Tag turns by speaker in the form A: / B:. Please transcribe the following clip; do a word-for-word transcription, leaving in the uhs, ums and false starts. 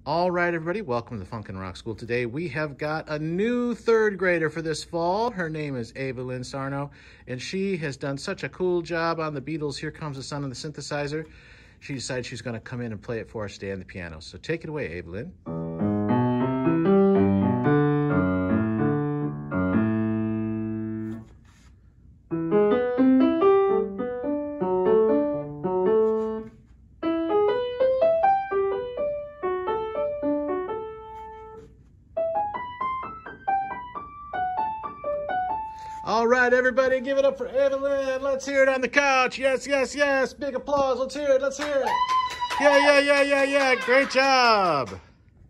A: All right, everybody, welcome to the Funkin Rock School. Today we have got a new third grader for this fall. Her name is Avalynn Sarno, and she has done such a cool job on the Beatles' Here Comes the Sun on the synthesizer. She decided she's going to come in and play it for us today on the piano. So take it away, Avalynn. All right, everybody, give it up for Avalynn. Let's hear it on the couch. Yes, yes, yes. Big applause. Let's hear it. Let's hear it. Yeah, yeah, yeah, yeah, yeah. Great job.